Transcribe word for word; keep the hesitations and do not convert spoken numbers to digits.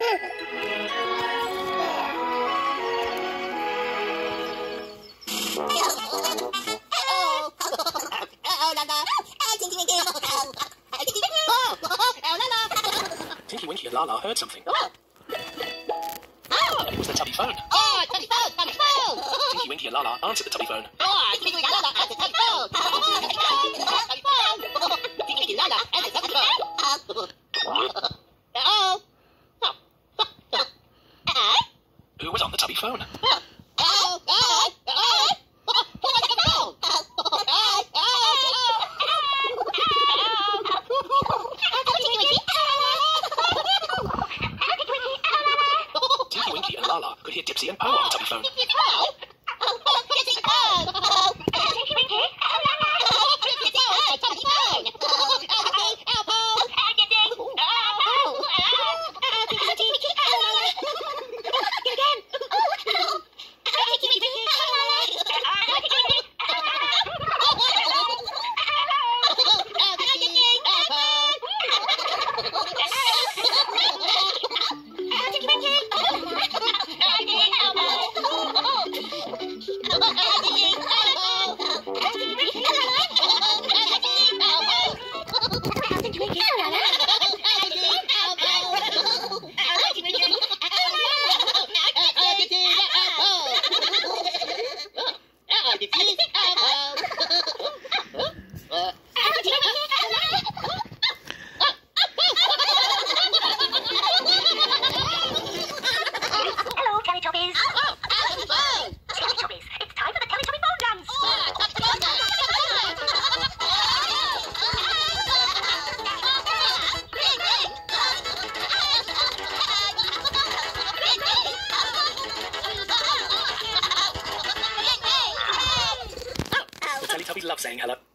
Tinky Winky and Lala heard something. It was the Tubby phone. Oh, Tubby phone, Tubby phone. Tinky Winky and Lala answered the Tubby phone. Oh, Tinky Winky and Lala answered the Tubby phone. Tubby phone, Tubby phone. Tinky Winky and Lala answered the Tubby phone. Uh-oh. Who was on the Tubby phone? Oh, oh, oh. Who was on the phone? Tinky Winky and Lala could hear Dipsy and Po on the Tubby phone. Tubby loves saying hello.